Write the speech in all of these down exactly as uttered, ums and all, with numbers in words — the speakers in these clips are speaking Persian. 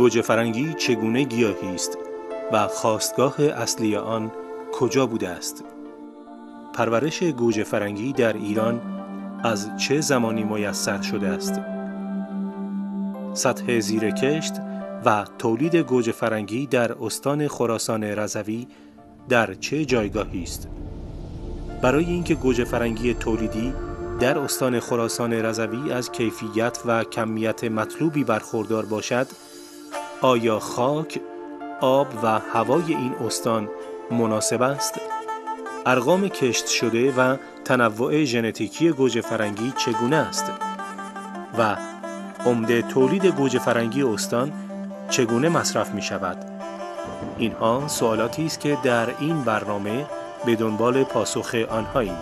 گوجه فرنگی چگونه گیاهی است و خاستگاه اصلی آن کجا بوده است؟ پرورش گوجه فرنگی در ایران از چه زمانی میسر شده است؟ سطح زیر کشت و تولید گوجه فرنگی در استان خراسان رضوی در چه جایگاهی است؟ برای اینکه گوجه فرنگی تولیدی در استان خراسان رضوی از کیفیت و کمیت مطلوبی برخوردار باشد، آیا خاک، آب و هوای این استان مناسب است؟ ارقام کشت شده و تنوع ژنتیکی گوجه فرنگی چگونه است؟ و عمده تولید گوجه فرنگی استان چگونه مصرف می شود؟ اینها سوالاتی است که در این برنامه به دنبال پاسخ آنهاییم.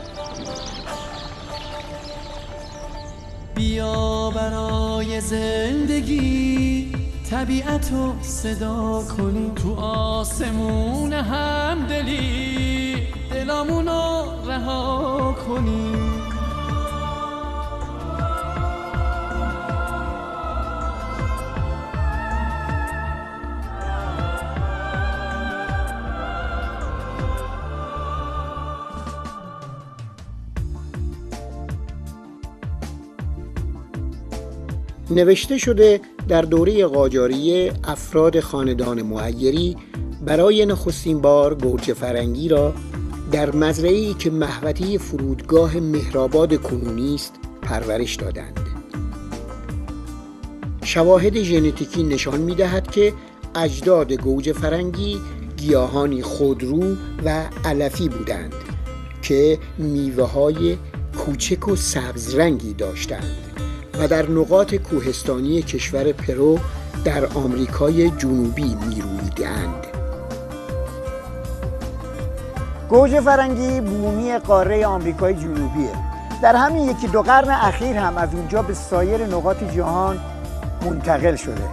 بیا برای زندگی طبیعتو صدا کنیم، تو آسمون همدلی دلامونو رها کنیم. نوشته شده در دوره قاجاریه افراد خاندان معیری برای نخستین بار گوجه فرنگی را در مزرعه‌ای که محوطه فرودگاه مهرآباد کنونی است پرورش دادند. شواهد ژنتیکی نشان می‌دهد که اجداد گوجه فرنگی گیاهانی خودرو و علفی بودند که میوه‌های کوچک و سبز رنگی داشتند و در نقاط کوهستانی کشور پرو در آمریکای جنوبی می‌رویدند. گوجه فرنگی بومی قاره آمریکای جنوبیه. در همین یکی دو قرن اخیر هم از اونجا به سایر نقاط جهان منتقل شده.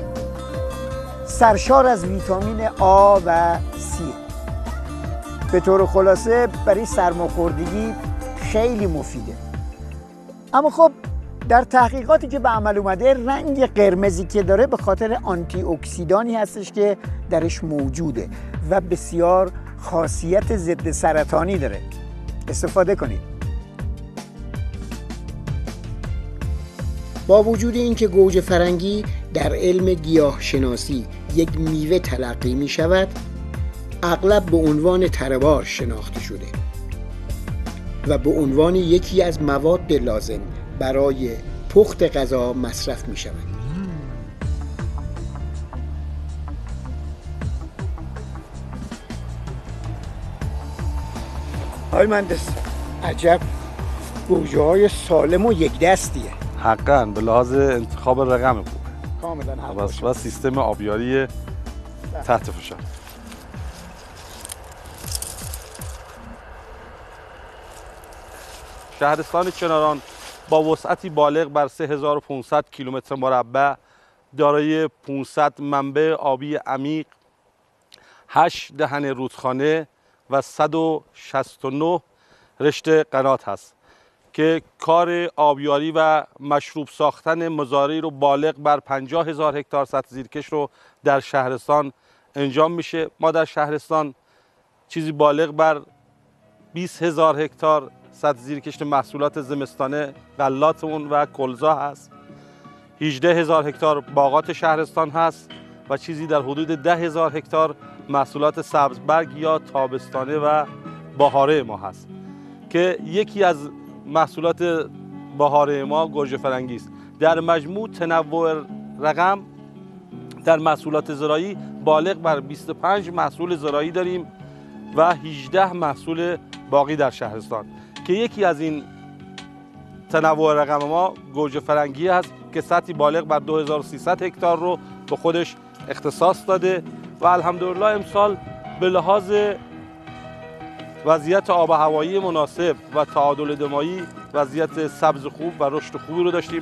سرشار از ویتامین آ و سی. به طور خلاصه برای سرماخوردگی خیلی مفیده. اما خب در تحقیقاتی که به عمل اومده رنگ قرمزی که داره به خاطر آنتی اکسیدانی هستش که درش موجوده و بسیار خاصیت ضد سرطانی داره. استفاده کنید. با وجود اینکه گوجه فرنگی در علم گیاه شناسی یک میوه تلقی می شود، اغلب به عنوان تره‌بار شناخته شده و به عنوان یکی از مواد لازم برای پخت غذا مصرف می شود. آقای مهندس، عجب گوجه های سالم و یک دستیه. حقاً به لحاظ انتخاب رقم خوبه. کاملا حق و سیستم آبیاری تحت فشار. شهرستان کناران با وسعتی بالغ بر سه هزار و پانصد کیلومتر مربع دارای پانصد منبع آبی عمیق، هشت دهن رودخانه و صد و شصت و نه رشته قنات هست که کار آبیاری و مشروب ساختن مزارعی رو بالغ بر پنجاه هزار هکتار سطح زیرکش رو در شهرستان انجام میشه. ما در شهرستان چیزی بالغ بر بیست هزار هکتار سطح زیرکش محصولات زمستانه غلاتمون و کلزا هست. هجده هزار هکتار باغات شهرستان هست و چیزی در حدود ده هزار هکتار محصولات سبزبرگ یا تابستانه و بهاره ما هست که یکی از محصولات بهاره ما گوجه فرنگی است. در مجموع تنوع رقم در محصولات زراعی بالغ بر بیست و پنج محصول زراعی داریم و هجده محصول باقی در شهرستان که یکی از این تنوع رقم ما گوجه فرنگی هست که سطحی بالغ بر دو هزار و سیصد هکتار رو به خودش اختصاص داده و الحمدلله امسال به لحاظ وضعیت آب و هوایی مناسب و تعادل دمایی وضعیت سبز خوب و رشد خوبی رو داشتیم.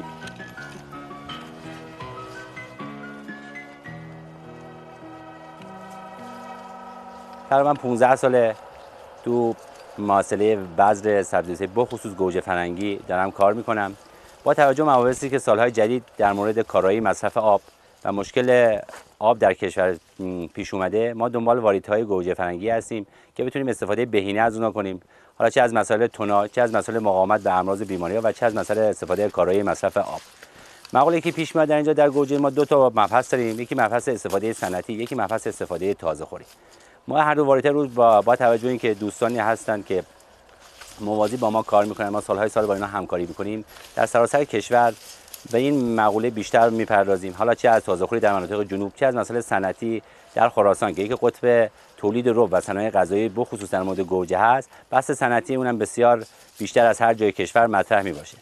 تقریبا پانزده ساله تو محاصله بذر سبزیجات بخصوص گوجه فرنگی دارم کار میکنم. با توجه به مباحثی که سالهای جدید در مورد کارایی مصرف آب و مشکل آب در کشور پیش اومده، ما دنبال واریدهای گوجه فرنگی هستیم که بتونیم استفاده بهینه از اونها کنیم، حالا چه از مسائل توناژ، چه از مسائل مقاومت به امراض بیماری‌ها و چه از مسائل استفاده کارایی مصرف آب. مقوله که پیش میاد در اینجا در گوجه ما دو تا مبحث داریم، یکی مبحث استفاده صنعتی، یکی مبحث استفاده تازه‌خوری. ما هر دو واریته رو با با توجه اینکه دوستانی هستن که موازی با ما کار میکنن، ما سالهای سال با اینا همکاری میکنیم، در سراسر کشور به این مقوله بیشتر میپردازیم، حالا چه از تازه‌خوری در مناطق جنوب، چه از مسائل صنعتی در خراسان که یک قطب تولید رب و صنایع غذایی بخصوص در مورد گوجه هست، بحث صنعتی اونم بسیار بیشتر از هر جای کشور مطرح میباشه.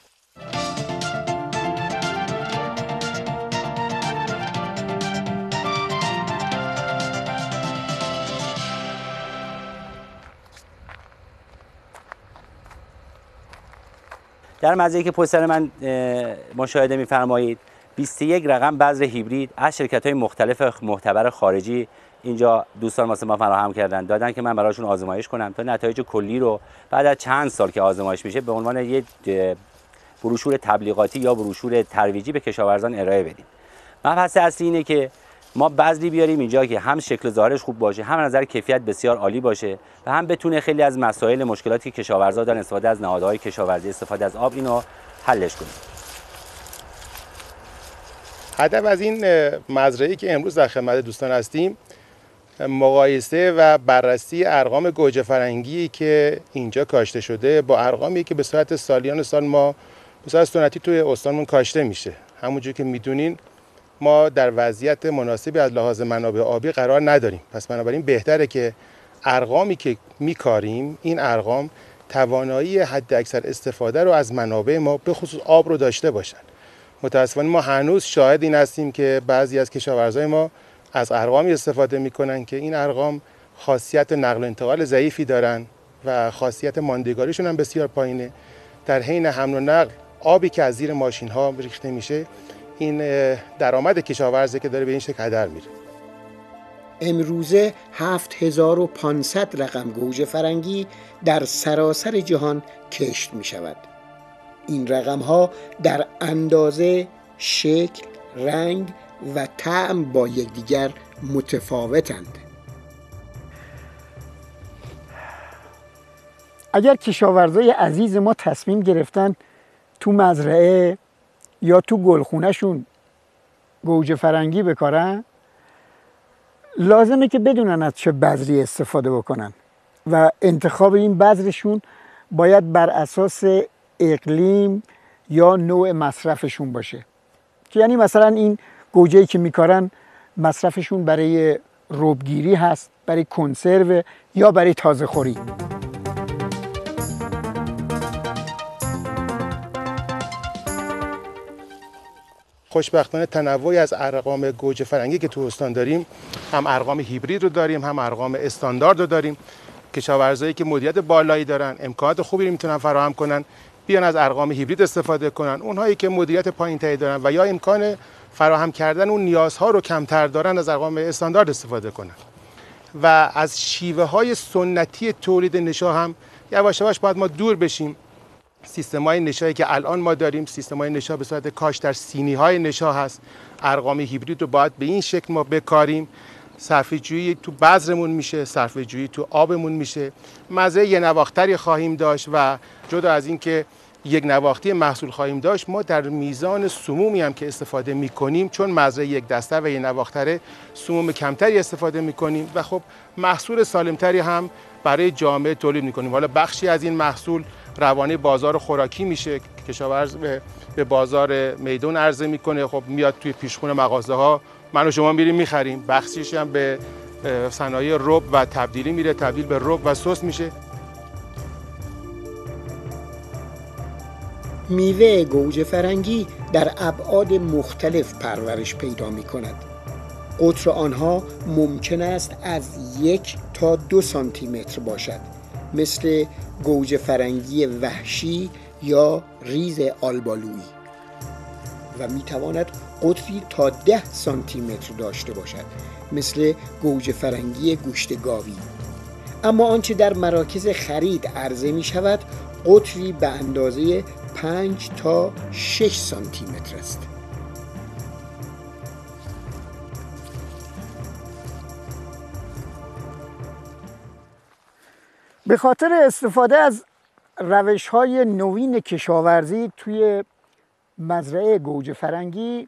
در مزرعه‌ای که پشت سر من مشاهده می‌فرمایید بیست و یک رقم بذر هیبرید از شرکت‌های مختلف معتبر خارجی اینجا دوستان واسه ما فراهم کردن، دادن که من براشون آزمایش کنم تا نتایج کلی رو بعد از چند سال که آزمایش میشه به عنوان یک بروشور تبلیغاتی یا بروشور ترویجی به کشاورزان ارائه بدیم. مبحث اصلی اینه که ما بذری بیاریم اینجا که هم شکل ظاهرش خوب باشه، هم نظر کیفیت بسیار عالی باشه و هم بتونه خیلی از مسائل مشکلاتی که کشاورزا دارن استفاده از نهادهای کشاورزی، استفاده از آب، اینو حلش کنیم. هدف از این مزرعه‌ای که امروز در خدمت دوستان هستیم مقایسه و بررسی ارقام گوجه فرنگی که اینجا کاشته شده با ارقامی که به صورت سالیان سال ما به صورت سنتی توی استانمون کاشته میشه. همونجور که میدونین ما در وضعیت مناسبی از لحاظ منابع آبی قرار نداریم، پس بنابراین بهتره که ارقامی که میکاریم این ارقام توانایی حد اکثر استفاده رو از منابع ما به خصوص آب رو داشته باشن. متاسفانه ما هنوز شاهد این هستیم که بعضی از کشاورزای ما از ارقامی استفاده میکنن که این ارقام خاصیت نقل و انتقال ضعیفی دارن و خاصیت ماندگاریشون هم بسیار پایینه. در حین حمل و نقل آبی که از زیر ماشین ها ریخته میشه این درآمد کشاورزی که داره به این شکل هدر میره. امروزه هفت هزار و پانصد رقم گوجه فرنگی در سراسر جهان کشت می شود. این رقم ها در اندازه، شکل، رنگ و طعم با یکدیگر متفاوتند. اگر کشاورزای عزیز ما تصمیم گرفتن تو مزرعه یا تو گلخونه‌شون گوجه فرنگی بکارن، لازمه که بدونن از چه بذری استفاده بکنن و انتخاب این بذرشون باید بر اساس اقلیم یا نوع مصرفشون باشه. که یعنی مثلا این گوجه‌ای که میکارن مصرفشون برای ربگیری هست، برای کنسرو یا برای تازه خوری. خوشبختانه تنوعی از ارقام گوجه فرنگی که تو استان داریم، هم ارقام هیبرید رو داریم، هم ارقام استاندارد رو داریم. کشاورزایی که مدیریت بالایی دارن، امکانات خوبی رو میتونن فراهم کنن، بیان از ارقام هیبرید استفاده کنن. اونهایی که مدیریت پایین‌تری دارن و یا امکان فراهم کردن اون نیازها رو کمتر دارن، از ارقام استاندارد استفاده کنن. و از شیوه های سنتی تولید نشا هم یواش یواش باید ما دور بشیم. سیستم‌های نشایی که الان ما داریم، سیستم‌های نشا به صورت کاش در سینی‌های نشا هست. ارقام هیبرید رو باید به این شکل ما بکاریم. صرفه‌جویی تو بذرمون میشه، صرفه‌جویی تو آبمون میشه. مزرعه یه نواختری خواهیم داشت و جدا از این که یک نواختی محصول خواهیم داشت، ما در میزان سمومی هم که استفاده میکنیم، چون مزرعه یک دسته و یک نواختره، سموم کمتری استفاده میکنیم و خب محصول سالمتری هم برای جامعه تولید میکنیم. حالا بخشی از این محصول روانه بازار خوراکی میشه، کشاورز به بازار میدان عرضه میکنه، خب میاد توی پیشخون مغازه ها، من و شما میریم میخریم. بخشیش هم به صنایع رب و تبدیلی میره، تبدیل به رب و سس میشه. میوه گوجه فرنگی در ابعاد مختلف پرورش پیدا می کند. قطر آنها ممکن است از یک تا دو سانتی متر باشد، مثل گوجه فرنگی وحشی یا ریز آلبالویی، و می تواند قطری تا ده سانتی متر داشته باشد، مثل گوجه فرنگی گوشت گاوی. اما آنچه در مراکز خرید عرضه می شود قطری به اندازه پنج تا شش سانتی متر است. به خاطر استفاده از روش‌های نوین کشاورزی توی مزرعه گوجه فرنگی،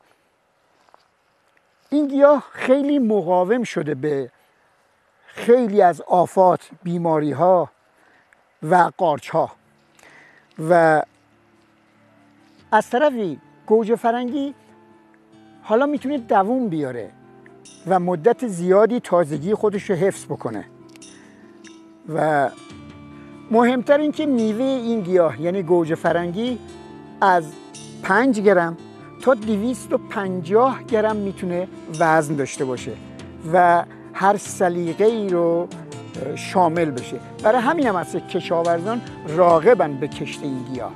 این گیاه خیلی مقاوم شده به خیلی از آفات، بیماری‌ها و قارچ‌ها. و از طرفی گوجه فرنگی حالا میتونه دوام بیاره و مدت زیادی تازگی خودش رو حفظ بکنه. و مهمتر این که میوه این گیاه یعنی گوجه فرنگی از پنج گرم تا دویست و پنجاه گرم میتونه وزن داشته باشه و هر سلیقه ای رو شامل بشه. برای همین هم هست کشاورزان راغبن به کشت این گیاه.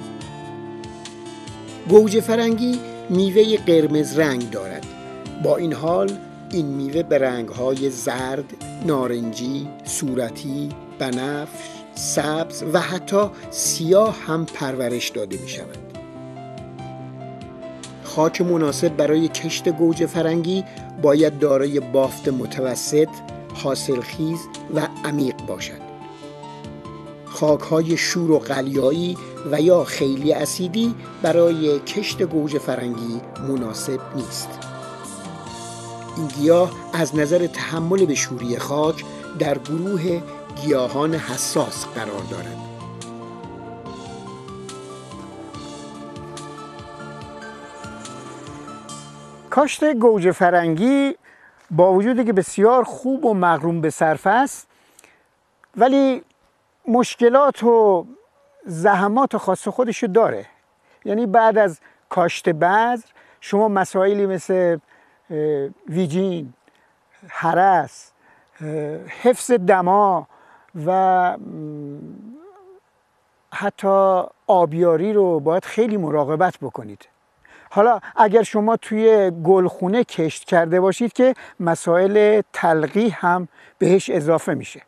گوجه فرنگی میوه قرمز رنگ دارد. با این حال این میوه به رنگ‌های زرد، نارنجی، صورتی، بنفش، سبز و حتی سیاه هم پرورش داده می شود. خاک مناسب برای کشت گوجه فرنگی باید دارای بافت متوسط، حاصلخیز و عمیق باشد. خاک‌های شور و قلیایی و یا خیلی اسیدی برای کشت گوجه فرنگی مناسب نیست. این گیاه از نظر تحمل به شوری خاک در گروه گیاهان حساس قرار دارد. کاشت گوجه فرنگی با وجودی که بسیار خوب و مغروم به صرفه است، ولی مشکلات و زحمات خاص خودشو داره. یعنی بعد از کاشت بذر شما مسائلی مثل ویجین، هرس، حفظ دما و حتی آبیاری رو باید خیلی مراقبت بکنید. حالا اگر شما توی گلخونه کشت کرده باشید که مسائل تلقیح هم بهش اضافه میشه.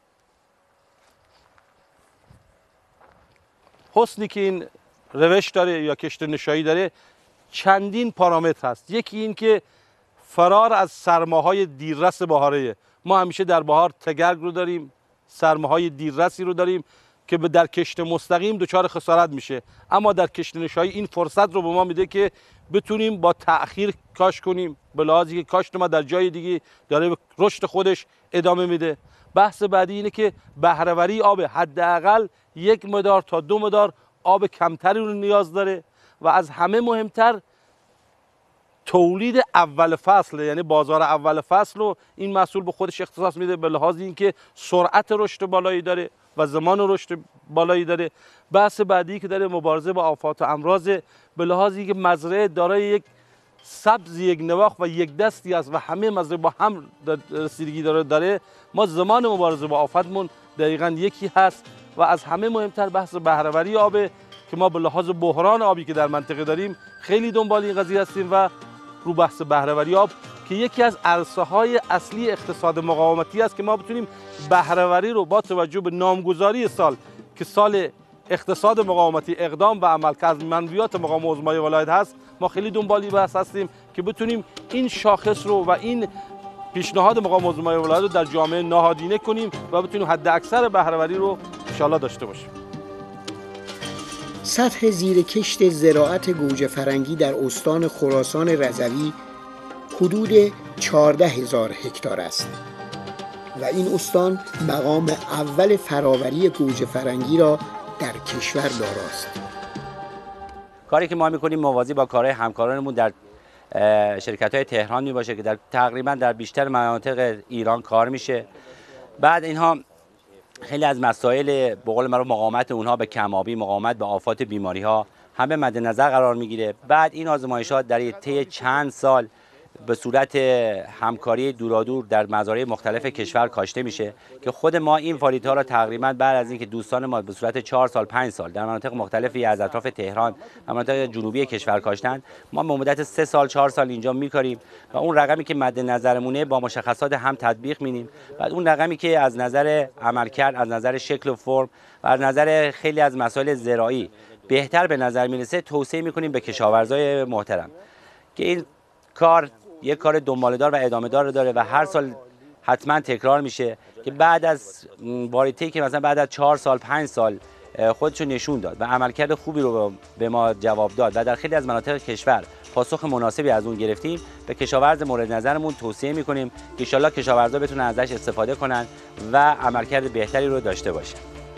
حسنی که این روش داره یا کشت نشایی داره چندین پارامتر هست. یکی این که فرار از سرماهای دیررس بهاره. ما همیشه در بهار تگرگ رو داریم، سرماهای دیررسی رو داریم که به در کشت مستقیم دچار خسارت میشه، اما در کشت نشایی این فرصت رو به ما میده که بتونیم با تأخیر کاشت کنیم، به لحاظی که کاشت ما در جای دیگه داره به رشد خودش ادامه میده. بحث بعدی اینه که بهره‌وری آب حداقل یک مدار تا دو مدار آب کمتری رو نیاز داره و از همه مهمتر تولید اول فصل، یعنی بازار اول فصل رو این محصول به خودش اختصاص میده، به لحاظ اینکه سرعت رشد بالایی داره و زمان رشد بالایی داره. بحث بعدی که داره مبارزه با آفات و امراض، به لحاظ اینکه مزرعه دارای یک سبز، یک نواخت و یک دستی است و همه مزرعه با هم رسیدگی داره داره ما زمان مبارزه با آفتمون دقیقاً یکی هست. و از همه مهمتر بحث بهره‌وری آب که ما به لحاظ بحران آبی که در منطقه داریم خیلی دنبال این قضیه هستیم و رو بحث بهره‌وری آب که یکی از عرصه‌های اصلی اقتصاد مقاومتی است که ما بتونیم بهره‌وری رو با توجه به نامگذاری سال که سال اقتصاد مقاومتی اقدام و عمل که از منویات مقام عظمای ولایت هست، ما خیلی دنبالی بحث هستیم که بتونیم این شاخص رو و این پیشنهاد مقام عظمای ولایت رو در جامعه نهادینه کنیم و بتونیم حد اکثر بهره‌وری رو ان شاءالله داشته باشیم. سطح زیر کشت زراعت گوجه فرنگی در استان خراسان رضوی حدود چهارده هزار هکتار است و این استان مقام اول فراوری گوجه فرنگی را در کشور داراست. کاری که ما میکنیم موازی با کارهای همکارانمون در شرکت‌های تهران می باشه که در تقریبا در بیشتر مناطق ایران کار میشه. بعد اینها خیلی از مسائل به قول معروف مقاومت اونها به کم‌آبی، مقاومت به آفات بیماری‌ها همه مد نظر قرار میگیره. بعد این آزمایشات در طی چند سال به صورت همکاری دورادور در مزارع مختلف کشور کاشته میشه که خود ما این واریت‌ها را تقریبا بعد از اینکه دوستان ما به صورت چهار سال پنج سال در مناطق مختلفی از اطراف تهران و مناطق جنوبی کشور کاشتن، ما به مدت سه سال چهار سال اینجا میکاریم و اون رقمی که مد نظرمونه با مشخصات هم تطبیق میدیم. بعد اون رقمی که از نظر عملکرد، از نظر شکل و فرم و از نظر خیلی از مسائل زراعی بهتر به نظر میرسه توصیه میکنیم به کشاورزای محترم که این کار یک کار دنباله‌دار و ادامه‌دار داره و هر سال حتما تکرار میشه که بعد از واریته‌ای که مثلا بعد از چهار سال پنج سال خودشو نشون داد و عملکرد خوبی رو به ما جواب داد و در خیلی از مناطق کشور پاسخ مناسبی از اون گرفتیم، به کشاورز مورد نظرمون توصیه میکنیم که ان شاءالله کشاورزا بتونن ازش استفاده کنن و عملکرد بهتری رو داشته باشن.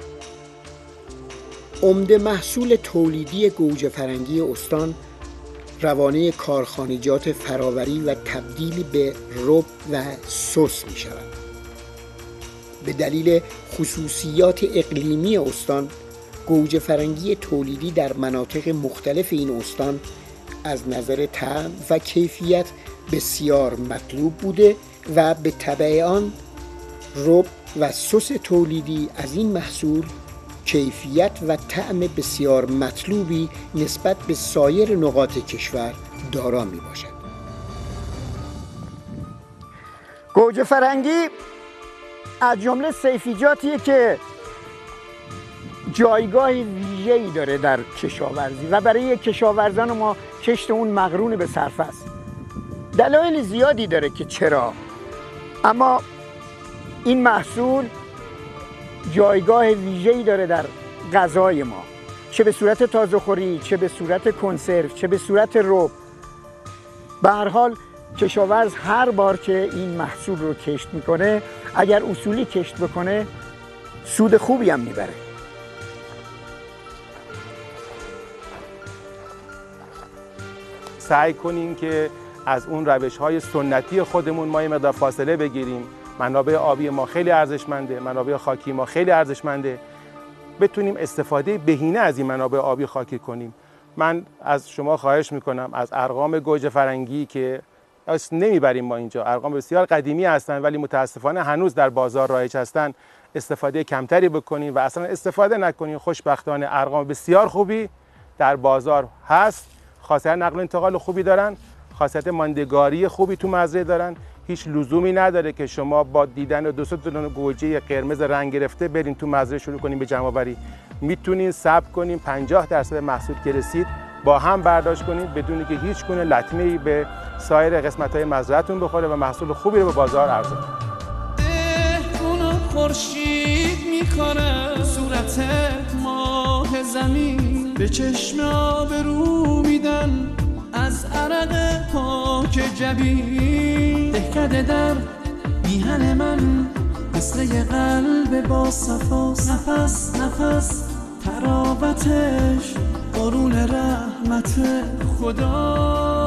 عمده محصول تولیدی گوجه فرنگی استان روانه کارخانجات فراوری و تبدیل به رب و سس می شود. به دلیل خصوصیات اقلیمی استان، گوجه فرنگی تولیدی در مناطق مختلف این استان از نظر طعم و کیفیت بسیار مطلوب بوده و به تبع آن رب و سس تولیدی از این محصول کیفیت و طعم بسیار مطلوبی نسبت به سایر نقاط کشور دارا می باشد. گوجه فرنگی از جمله سیفیجاتیه که جایگاه ویژه‌ای داره در کشاورزی و برای کشاورزان ما کشت اون مقرون به صرفه است. دلایل زیادی داره که چرا، اما این محصول جایگاه ویژه‌ای داره در غذای ما، چه به صورت تازه‌خوری، چه به صورت کنسرو، چه به صورت رب. به هر حال کشاورز هر بار که این محصول رو کشت میکنه، اگر اصولی کشت بکنه سود خوبی هم میبره. سعی کنیم که از اون روش‌های سنتی خودمون ما یه مقدار فاصله بگیریم. منابع آبی ما خیلی ارزشمنده، منابع خاکی ما خیلی ارزشمنده، بتونیم استفاده بهینه از این منابع آبی خاکی کنیم. من از شما خواهش میکنم از ارقام گوجه فرنگی که نمیبریم ما اینجا، ارقام بسیار قدیمی هستن ولی متاسفانه هنوز در بازار رایج هستن، استفاده کمتری بکنیم و اصلا استفاده نکنیم. خوشبختانه ارقام بسیار خوبی در بازار هست، خاصیت نقل و انتقال خوبی دارن، خاصیت ماندگاری خوبی تو مزرعه دارن. هیچ لزومی نداره که شما با دیدن دو سه دونه گوجه قرمز رنگ گرفته برین تو مزرعه شروع کنیم به جمع آوری. میتونین صبر کنین پنجاه درصد محصول که رسید با هم برداشت کنین بدون که هیچ گونه لطمه‌ای به سایر قسمت‌های مزرعه‌تون بخوره و محصول خوبی رو به بازار عرضه کنید. اونو خورشید میکنه صورت ماه زمین، به چشم آبرو میدن از عرق پاک جبین. دهکده در میهن من مثل یه قلب با صفاست، نفس نفس تراوتش بارون رحمت خدا.